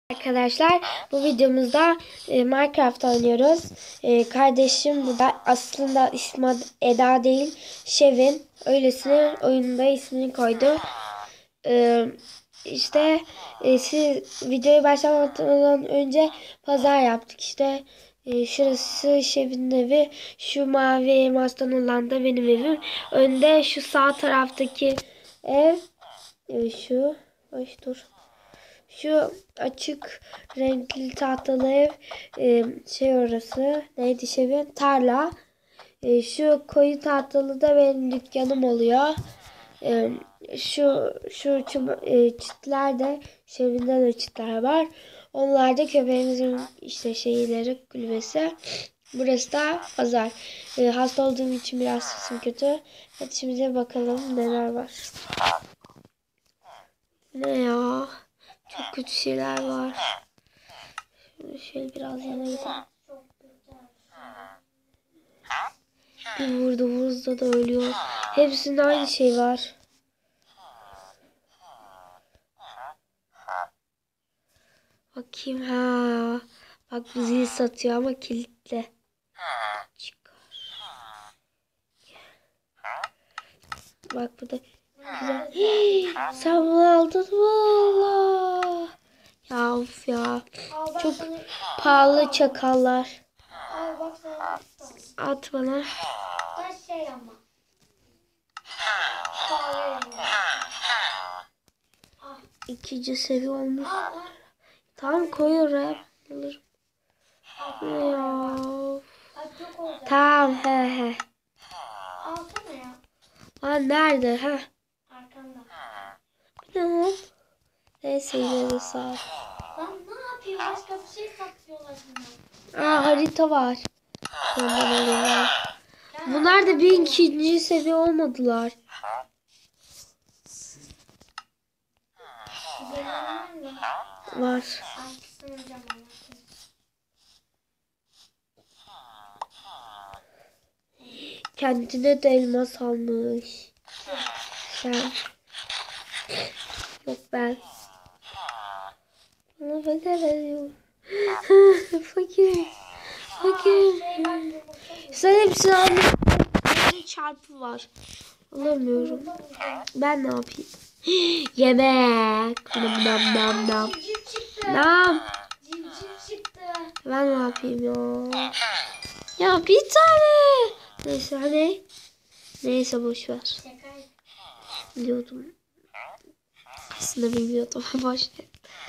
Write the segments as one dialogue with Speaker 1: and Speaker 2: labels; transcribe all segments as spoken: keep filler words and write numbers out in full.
Speaker 1: Arkadaşlar, bu videomuzda e, Minecraft oynuyoruz. E, kardeşim bu da aslında ismi Eda değil, Şevin. Öylesine oyunda ismini koydu. E, işte e, siz videoyu başlamadan önce pazar yaptık. İşte e, şurası Şevin'in evi, şu mavi elmastan olan da benim evim. Önde şu sağ taraftaki ev, e, şu, ay dur. Şu açık renkli tahtalı ev, e, şey orası neydi Şevin? Tarla. E, şu koyu tahtalı da benim dükkanım oluyor. E, şu şu çım, e, çitler de Şevin'de de çitler var. Onlar da köpeğimizin işte şeyleri, kulübesi. Burası da pazar. E, hasta olduğum için biraz sesim kötü. Hadi şimdi bakalım neler var. Ne ya? Çok kötü şeyler var. Şöyle, şöyle biraz yana gidelim. Bir vurdu vurdu da ölüyor. Hepsinde aynı şey var. Bakayım ha. Bak bu zil satıyor ama kilitli. Çıkar. Bak bu da güzel. Hii, sen bunu aldın mı? Allah. Ya of ya. Çok pahalı çakallar. At bana.
Speaker 2: Şey ama.
Speaker 1: İkinci seviye olmuş. Tamam koy oraya. Alırım. Ya. Tamam he he.
Speaker 2: Alsana ya.
Speaker 1: Lan nerede ha?
Speaker 2: Arkanda.
Speaker 1: Ne? Neyse yine de sağ ol.
Speaker 2: Lan ne yapayım? Başka bir şey saklıyorlar bunlar.
Speaker 1: Aa harita var. Ondan alıyorum. Bunlar da bir ikinci seviye olmadılar. Var. Kendine de elmas almış. Sen. Yok ben. Bana ben de veriyorum. Fakir. Fakir. Sen hepsini almış. Bir çarpı var. Alamıyorum. Ben ne yapayım? Yemek. Nam nam nam nam. Nam. Ben ne yapayım ya? Ya bir tane. Neyse hani. Neyse boş ver. Biliyordum. Aslında bilmiyordum. Boş ver.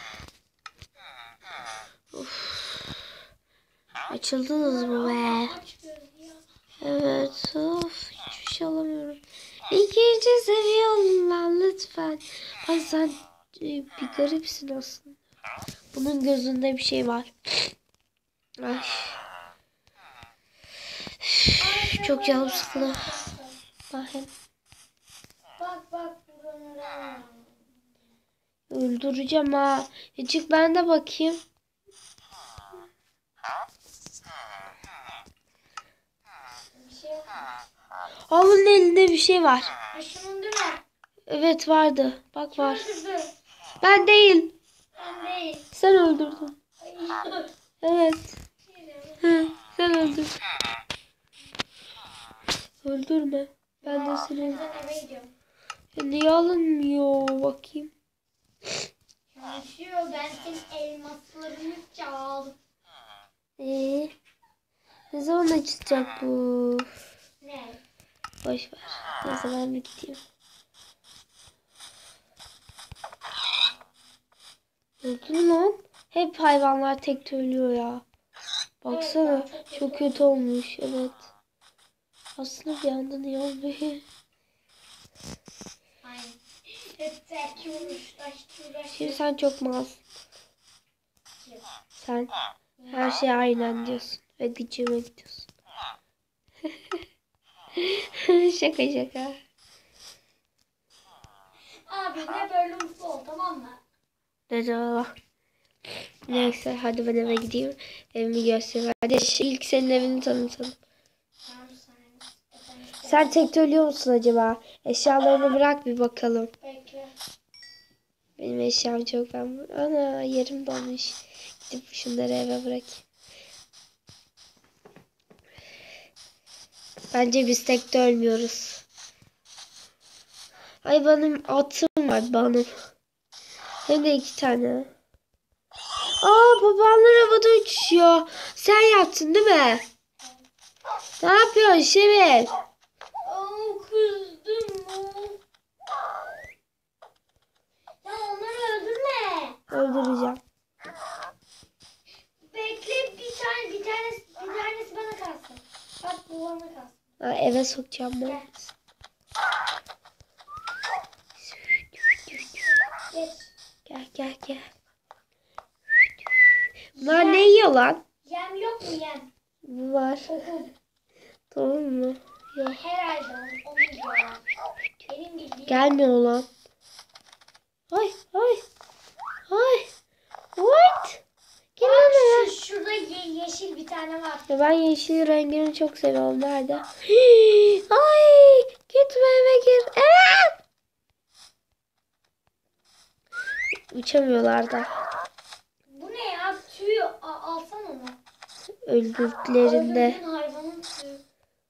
Speaker 1: Of. Açıldınız mı be? Evet. Of. Hiçbir şey alamıyorum. İkinci seviye olun lan lütfen. Ay sen bir garipsin aslında. Bunun gözünde bir şey var. Ay. Çok canım sıkıldı. Bakın.
Speaker 2: Bak bak.
Speaker 1: Öldüreceğim ha. E çık ben de bakayım. Aa bunun elinde bir şey var.
Speaker 2: Şunun değil mi?
Speaker 1: Evet vardı. Bak var. Ben değil.
Speaker 2: Ben değil.
Speaker 1: Sen öldürdün. Evet. Hı, sen öldürdün. Öldürme. Ben de seni. Ya niye alınmıyor? Bakayım.
Speaker 2: Çalışıyor. Ben senin elmaslarını çaldım.
Speaker 1: Ee, ne zaman açılacak bu?
Speaker 2: Ne?
Speaker 1: Boş ver. Neyse ben bir gideyim. Öldün lan. Hep hayvanlar tek ölüyor ya. Baksana.
Speaker 2: Evet, çok,
Speaker 1: çok kötü olmuş. Evet. Aslında bir anda niye olmuyor?
Speaker 2: Aynen. Hep tek uğraş, uğraş.
Speaker 1: Şimdi sen çok malsın. Sen her şeye aynen diyorsun. Ve gücüme gidiyorsun. Şaka şaka.
Speaker 2: Abi ne böyle mutlu ol, tamam mı?
Speaker 1: Merhaba. Neyse hadi ben eve gideyim. Evimi göstereyim. Hadi ilk senin evini tanıtalım. Sen tek ölüyor musun acaba? Eşyalarını bırak bir bakalım.
Speaker 2: Bekle.
Speaker 1: Benim eşyam çok, ben ana yerim dolmuş. Gidip şunları eve bırakayım. Bence biz tek de ölmüyoruz. Ay benim atım var benim. Hem de iki tane. Aa babanlar havada uçuşuyor. Sen yaptın değil mi? Ne yapıyorsun Şevin?
Speaker 2: Aa, kızdım mı? Ya onları öldürme.
Speaker 1: Öldüreceğim.
Speaker 2: Bekle bir tane bir tanesi bir tanesi bana kalsın. Bak bu bana kalsın.
Speaker 1: Ha, eve sokacağım ben.
Speaker 2: Gel. Geç.
Speaker 1: Gel gel gel. Bunlar ne yiyor lan?
Speaker 2: Yem yok mu yem?
Speaker 1: Bu var.
Speaker 2: Tohum.
Speaker 1: Tamam mı? Yok.
Speaker 2: Herhalde onu, onu yiyorlar. Benim bildiğim.
Speaker 1: Gelmiyor lan. Ay ay. Ay. What? Gel
Speaker 2: Bak
Speaker 1: lan eve.
Speaker 2: şu, şurada ye- yeşil bir tane var.
Speaker 1: Ya ben yeşil rengini çok seviyorum. Nerede? Hii, ay, gitme eve gir. Evet. Uçamıyorlar da.
Speaker 2: Bu ne ya? Tüy a- alsan onu.
Speaker 1: Öldüklerinde.
Speaker 2: Öldürdüğün hayvanın tüyü.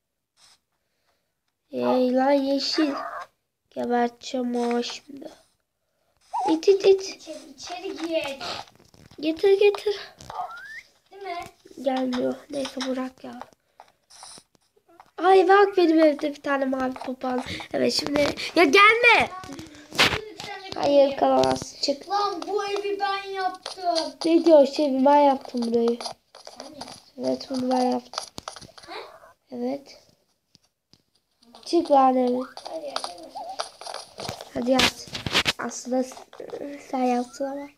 Speaker 1: Ey lan yeşil. Geberteceğim o şimdi. İt it it.
Speaker 2: İçeri, içeri gir.
Speaker 1: Getir getir.
Speaker 2: Değil mi?
Speaker 1: Gelmiyor. Neyse bırak ya. Ay bak benim evde bir tane mavi papağan. Evet şimdi. Ya gelme. Hayır kalamazsın. Çık.
Speaker 2: Lan bu evi ben yaptım.
Speaker 1: Ne diyor şey, ben yaptım burayı.
Speaker 2: Sen mi?
Speaker 1: Evet bunu ben yaptım.
Speaker 2: Ha?
Speaker 1: Evet. Çık lan evet.
Speaker 2: Hadi yapalım.
Speaker 1: Hadi yat. Aslında sen yaptın ama.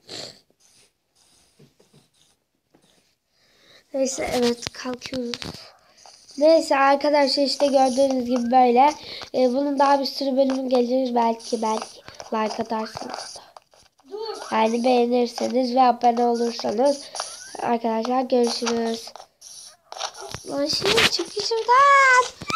Speaker 1: Neyse evet kalkıyoruz. Neyse arkadaşlar işte gördüğünüz gibi böyle. Ee, bunun daha bir sürü bölümü gelir belki belki. Like atarsınız da.
Speaker 2: Dur.
Speaker 1: Yani beğenirseniz ve abone olursanız. Arkadaşlar görüşürüz. Lan şimdi çık şuradan.